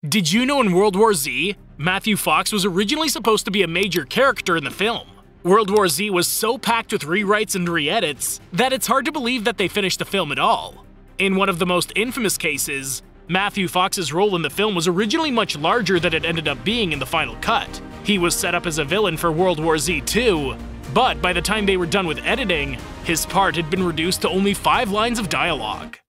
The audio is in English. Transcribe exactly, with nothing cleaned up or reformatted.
Did you know in World War Z, Matthew Fox was originally supposed to be a major character in the film? World War Z was so packed with rewrites and re-edits that it's hard to believe that they finished the film at all. In one of the most infamous cases, Matthew Fox's role in the film was originally much larger than it ended up being in the final cut. He was set up as a villain for World War Z two, but by the time they were done with editing, his part had been reduced to only five lines of dialogue.